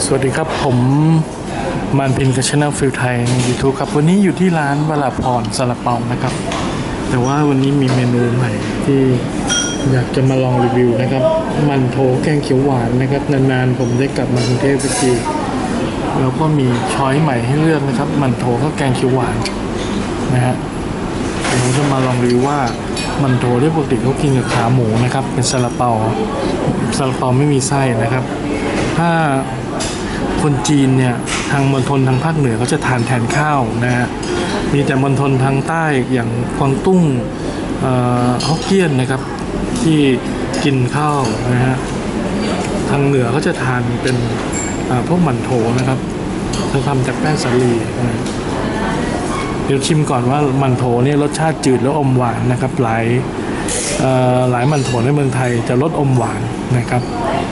สวัสดีครับผมมันพินกับช anel ฟิลไทยใน YouTube ครับวันนี้อยู่ที่ร้านวราพรซาลาเปานะครับแต่ว่าวันนี้มีเมนูใหม่ที่อยากจะมาลองรีวิวนะครับมันโถแกงเขียวหวานนะครับนานๆผมได้กลับมากรุงเทพสักทีแล้วก็มีช้อยใหม่ให้เลือกนะครับมันโถข้าวแกงเขียวหวานนะฮะผมจะมาลองรีวิวว่ามันโถที่ปกติเขากินกับขาหมูนะครับเป็นซาลาเปาไม่มีไส้นะครับถ้าคนจีนเนี่ยทางมณฑลทางภาคเหนือเขาจะทานแทนข้าวนะฮะมีแต่มณฑลทางใต้อย่างกวางตุ้งฮกเกี้ยนนะครับที่กินข้าวนะฮะทางเหนือเขาจะทานเป็นพวกหมั่นโถนะครับจะทำจากแป้งสาลีนะเดี๋ยวชิมก่อนว่าหมั่นโถเนี่ยรสชาติจืดแล้วอมหวานนะครับหลายหมั่นโถในเมืองไทยจะรสอมหวานนะครับ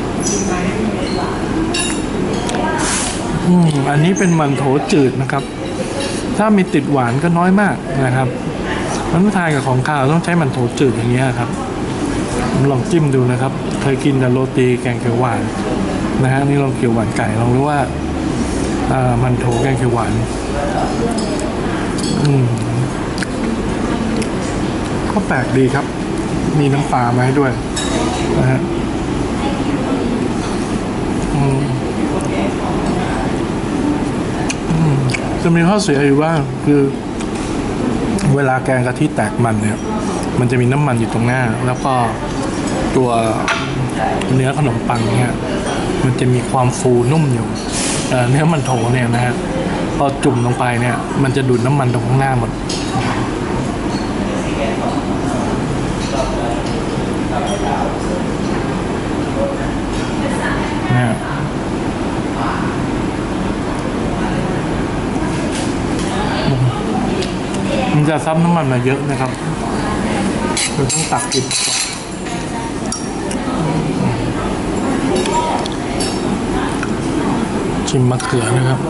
อันนี้เป็นมันโถจืดนะครับถ้ามีติดหวานก็น้อยมากนะครับมันทานกับของข้าวต้องใช้มันโถจืดอย่างเงี้ยครับลองจิ้มดูนะครับเคยกินแต่โรตีแกงเขียวหวานนะฮะนี่ลองเขียวหวานไก่ลองดูว่ามันโถแกงเขียวหวานก็แปลกดีครับมีน้ำปลามาให้ด้วยนะฮะจะมีข้อเสียอยู่ว่าคือเวลาแกงกะทิแตกมันเนี่ยมันจะมีน้ำมันอยู่ตรงหน้าแล้วก็ตัวเนื้อขนมปังเนี่ยมันจะมีความฟูนุ่มอยู่เนื้อมันโถเนี่ยนะฮะพอจุ่มลงไปเนี่ยมันจะดูดน้ำมันตรงข้างหน้าหมดนะมันจะซับน้ำมันมาเยอะนะครับเราต้องตักกินชิมมะเขือนะครับ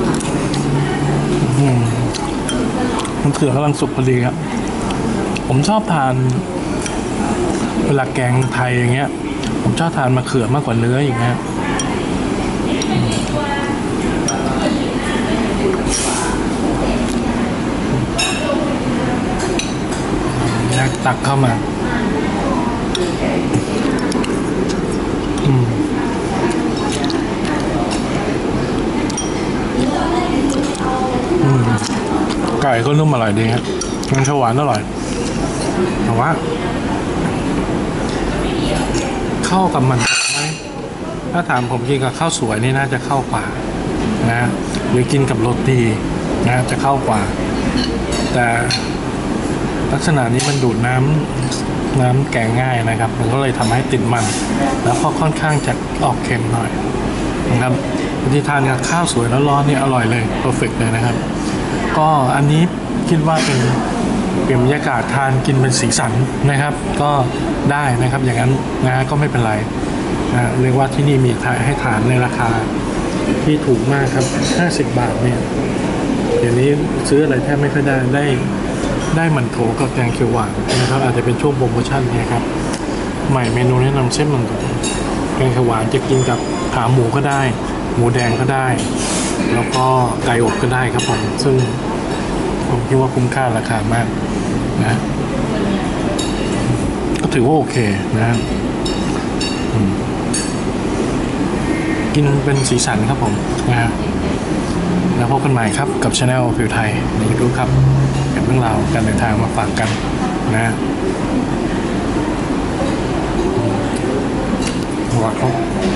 มะเขือกำลังสุกพอดีครับผมชอบทานเวลาแกงไทยอย่างเงี้ยผมชอบทานมะเขือมากกว่าเนื้ออย่างเงี้ยตักเข้ามาไก่ก็นุ่มอร่อยดีครับมันเขียวหวานอร่อยแต่ว่าเข้ากับมันไหมถ้าถามผมกินกับข้าวสวยนี่น่าจะเข้ากว่านะหรือกินกับโรตีนะจะเข้ากว่าแต่ลักษณะนี้มันดูดน้ำแกงง่ายนะครับมันก็เลยทำให้ติดมันแล้วก็ค่อนข้างจะออกเค็มหน่อยนะครับที่ทานกับข้าวสวยแล้วร้อนนี่อร่อยเลยเพอร์เฟกต์เลยนะครับก็อันนี้คิดว่าเป็นเปลี่ยนบรรยากาศทานกินเป็นสีสันนะครับก็ได้นะครับอย่างนั้นนะก็ไม่เป็นไรนะเรียกว่าที่นี่มีให้ทานในราคาที่ถูกมากครับ50 บาทเนี่ยเดี๋ยวนี้ซื้ออะไรแทบไม่ค่อยได้มันโถกับแกงเขียวหวานนะครับอาจจะเป็นช่วงโปรโมชั่นนะครับใหม่เมนูแนะนำเส้นมันโถแกงเขียวหวานจะกินกับขาหมูก็ได้หมูแดงก็ได้แล้วก็ไก่อบก็ได้ครับผมซึ่งผมคิดว่าคุ้มค่าราคามากนะก็ถือว่าโอเคนะกินเป็นสีสันครับผมนะฮะแล้วพบกันใหม่ครับกับช anel ฟิวไทยใน YouTube ครับเป็นเรื่องราวการเดินทางมาฝากกันนะว่าเขา